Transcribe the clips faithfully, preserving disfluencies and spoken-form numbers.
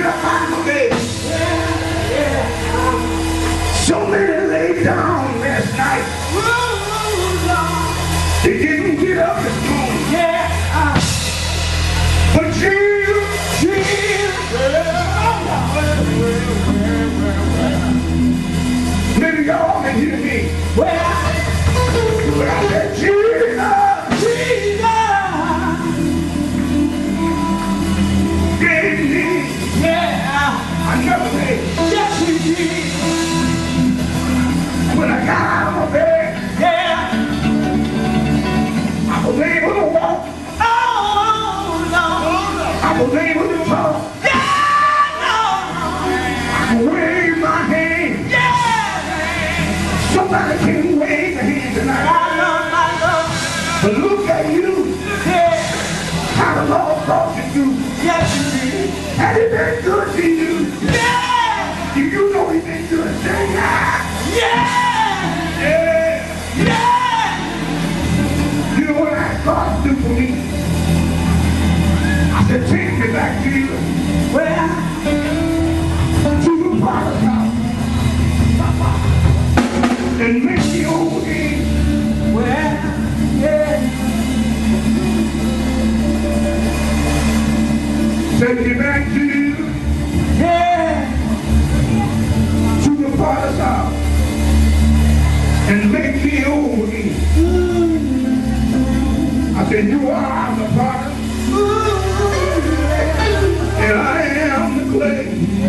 get up out of my bed. So many laid down last night. They didn't get up this morning. Yeah. But Jesus, Jesus. Maybe y'all can hear me. Well, but I said, Jesus, Jesus. Gave me. Yeah. Another day. Yes, he did. When I got out of my bed, yeah, I was able to walk. Oh, no. I was able to talk. Yeah, no. I could wave my hand. Yeah. Somebody can wave a hand tonight. I love, I love. But look at you. Yeah. How the Lord brought you through. Yes, he did. Has he been good to you? Yeah. Do you know he's been good? Say yeah. Yeah. Yeah. Yeah. You know what I God do for me? I said, take me back to you. Where? To the Father's house. And make me over again. Where? Yeah. Take me back to you. Yeah. To the Father's house. And make me whole again. I said, you are the potter, and I am the clay.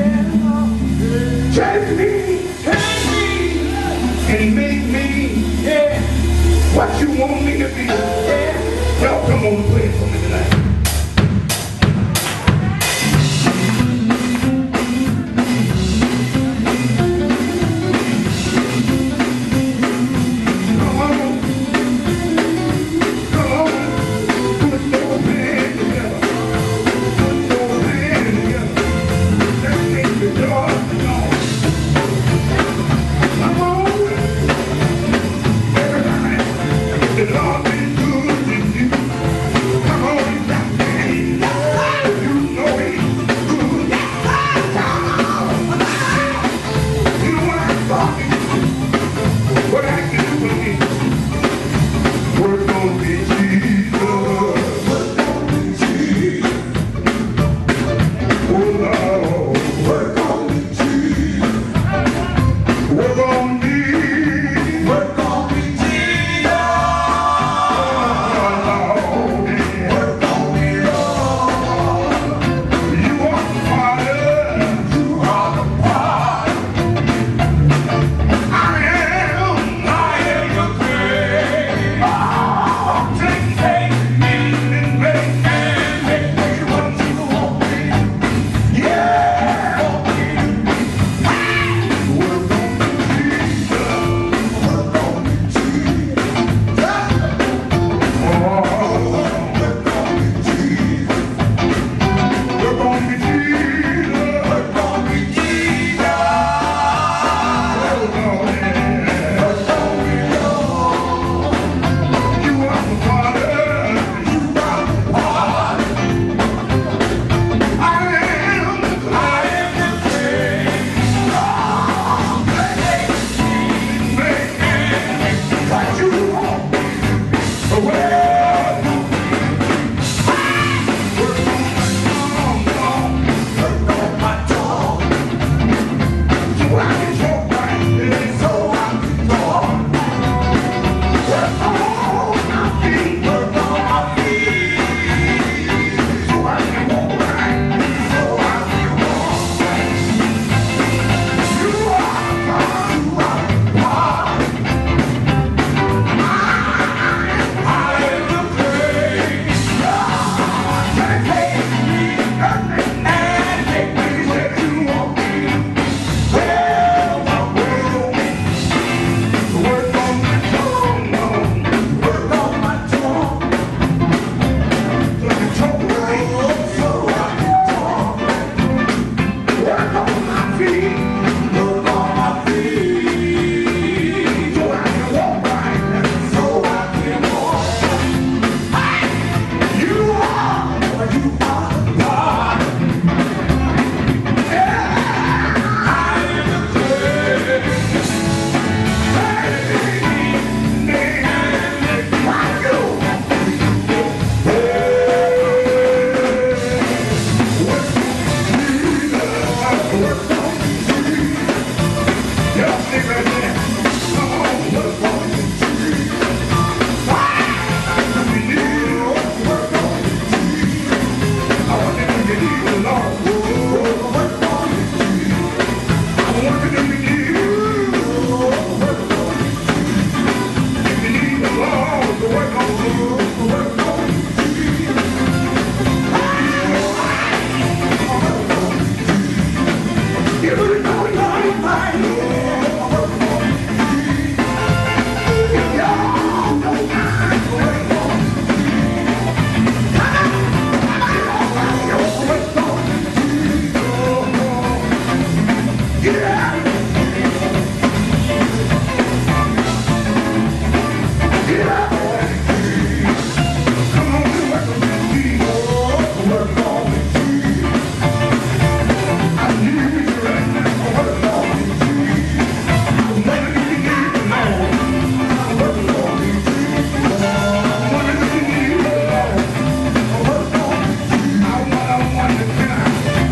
Take me, take me, and make me what you want me to be. Y'all come on and play it for me tonight. Come on, put your hands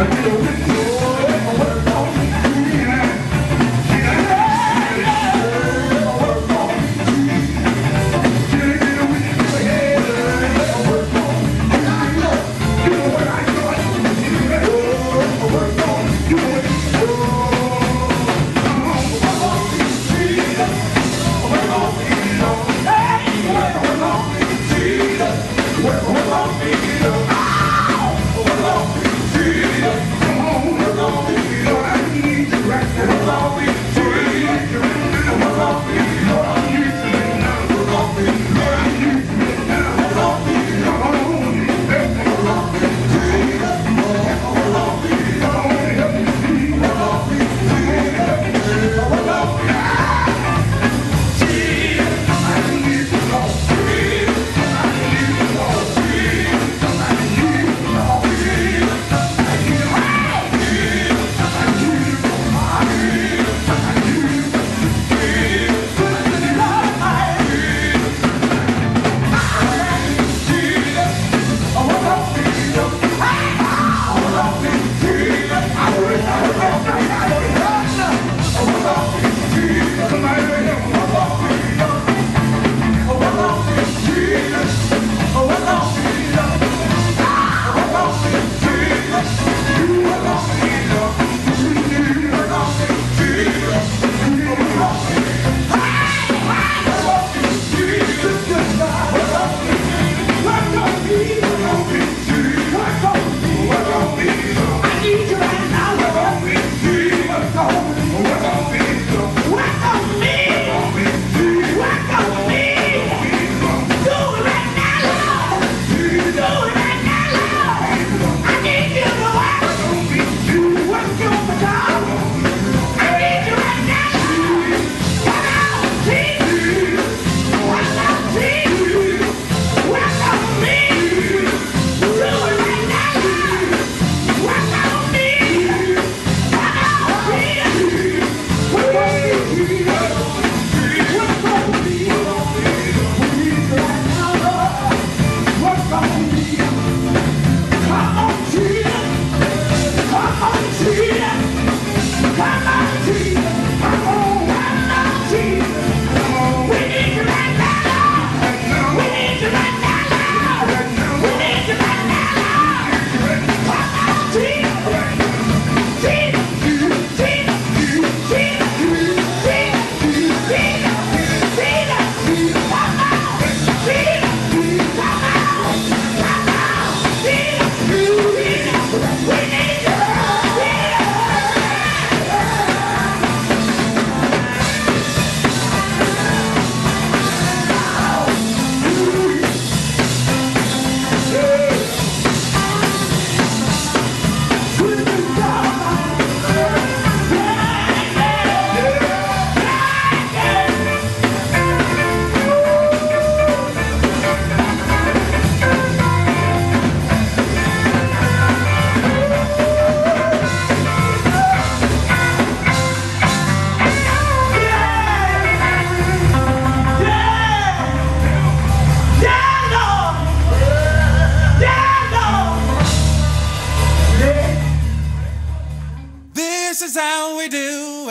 This is how we do.